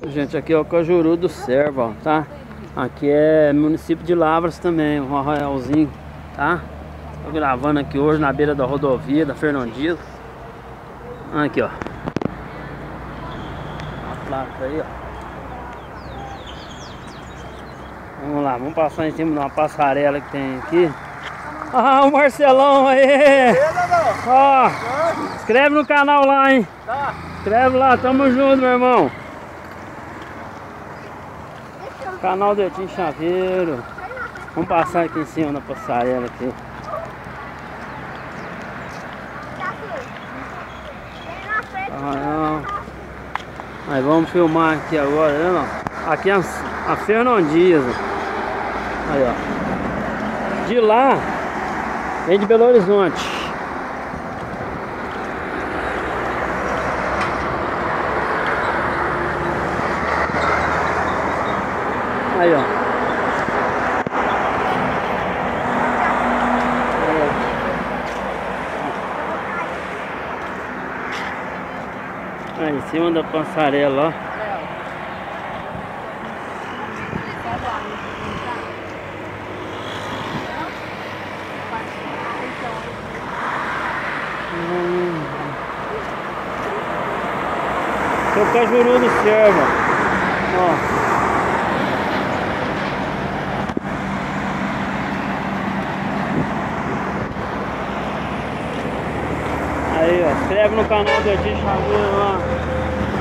Gente, aqui é o Cajuru do Servo, ó, tá? Aqui é município de Lavras também, um arraialzinho, tá? Tô gravando aqui hoje na beira da rodovia da Fernão Dias. Aqui, ó. A placa aí, ó. Vamos lá, vamos passar em cima de uma passarela que tem aqui. Ah, o Marcelão aí! Ó, inscreve no canal lá, hein? Tá. Inscreve lá, tamo junto, meu irmão. Canal do Etim Chaveiro. Vamos passar aqui em cima da passarela aqui. Aí vamos filmar aqui agora, né, ó? Aqui é a Fernão Dias. Aí, ó. De lá vem de Belo Horizonte. Aí, ó. Aí, em cima da passarela, ó. Esse é o Cajuru do Servo, ó. Aí, ó, inscreve no canal do Etim Chaveiro lá.